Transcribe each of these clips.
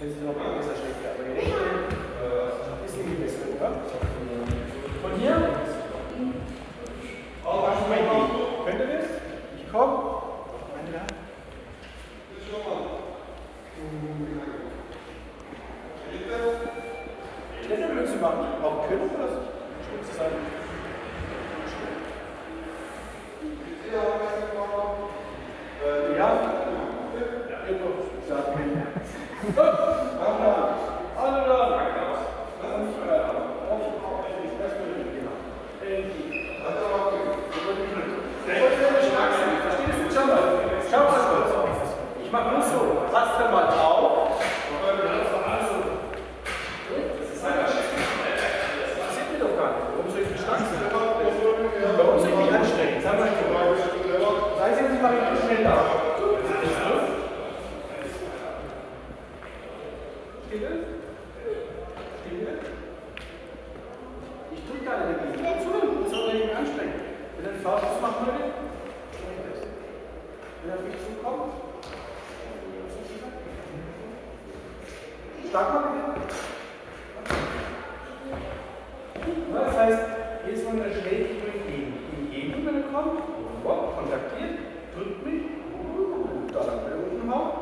Wenn Sie noch besser schlecht werden. Aber die rechte ist nicht besser, oder? Von hier? Könnt ihr das? Ich komme. Das willst du machen? Auch können oder so? Spitze sein. Ja. Ich mache nur so. Lasst dann mal auf. Das sieht mir doch gar nicht. Warum soll ich die Stange sein? Warum soll ich mich anstrengen? Sag mal, seien Sie mal richtig schnell da. Steht es? Ich drücke da dagegen. Ich soll mich anstrengen. Wenn ein Fahrstuhl machen würde, wenn er auf mich zukommt, stark mal bitte. Das heißt, jetzt mal der schlägt entgegen, wenn er kommt, kontaktiert, drückt mich, da lang bei unten hauen.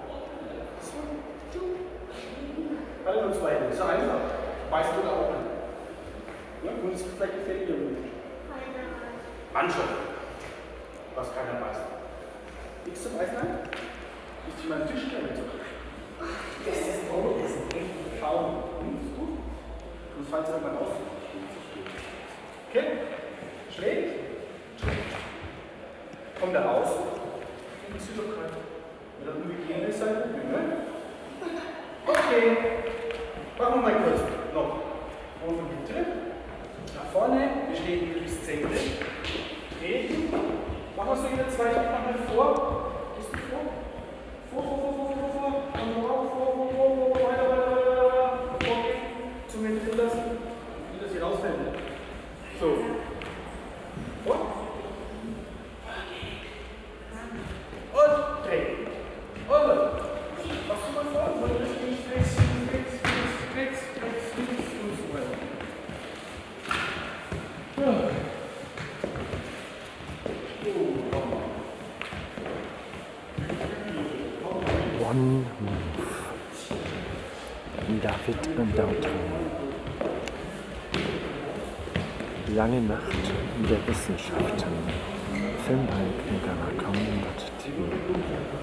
Alle nur zwei, das ist so einfach. Weißt du da auch nicht? Ja, und es ist vielleicht gefällig irgendwie. Mannschaft. Was keiner weiß. Nichts zum Eisen ein? Ist dich mal einen Tisch gerne zu. Das ist toll, das ist ein echter Schaum. Ist gut. Und falls er irgendwann aus. Okay? Schlägt. Kommt er raus. Und ist doch kein. Wenn er umgekehrt ist, sein Problem, ne? Okay. Machen wir mal kurz. Noch. Oben bitte. Nach vorne. Wir stehen hier bis 10. Treten. Machen wir so jeder zwei Schritte nach vor. Gehst du vor? Vor. Weiter. Zum Ende lassen. Wie das hier rausfällt. So. Vor. Und drehen. Und. Machst du mal vor? Und links. Und so weiter. Ja. One Move. David und Downtown. Lange Nacht der Wissenschaften. Filmbalken, TV.